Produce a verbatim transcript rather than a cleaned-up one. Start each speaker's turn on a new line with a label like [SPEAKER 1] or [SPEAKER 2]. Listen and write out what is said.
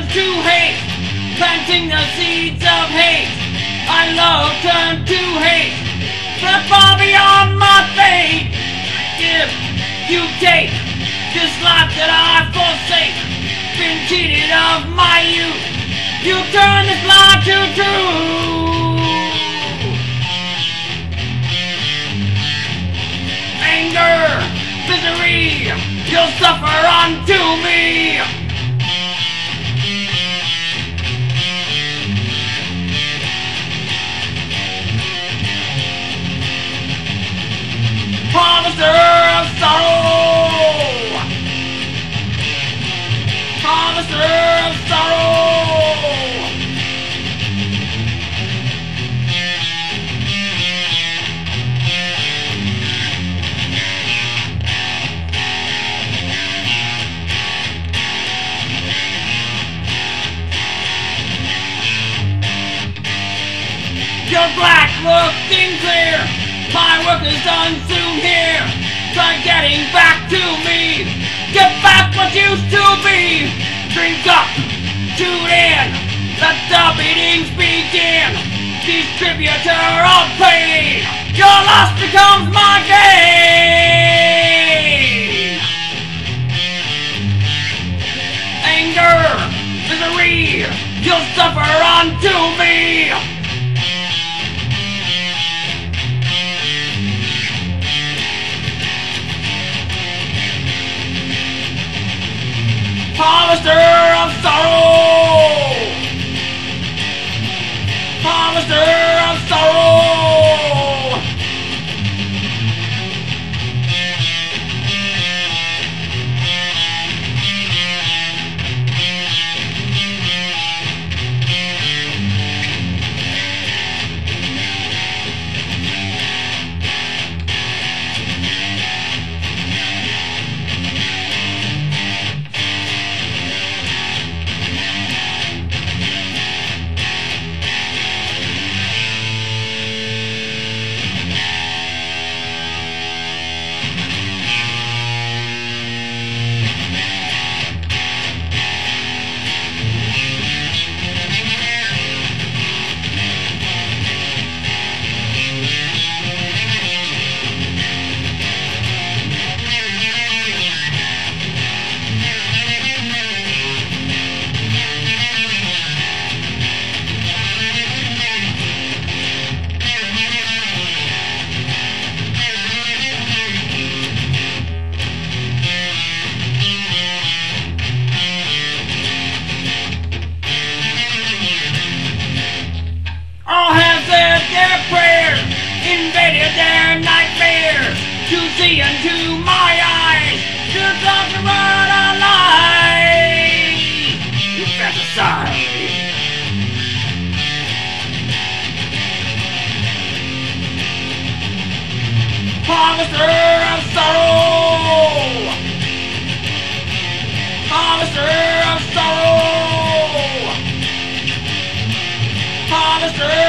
[SPEAKER 1] to hate, planting the seeds of hate. I love turn to hate, but far beyond my fate. I give, you take, this life that I forsake. Been cheated of my youth, you turn this lie to true. Anger, misery, you'll suffer unto me. Harvester of sorrow, harvester of sorrow. You're black looking clear, my work is done soon here. Try getting back to me, get back what used to be. Drink up, tune in, let the beatings begin. Distributor of pain, your loss becomes my gain. Anger, misery, you'll suffer unto me. Harvester of sorrow, harvester of sorrow. Invaded their nightmares to see into my eyes, to talk about a lie. You fantasize. Harvester of sorrow, harvester of sorrow, harvester.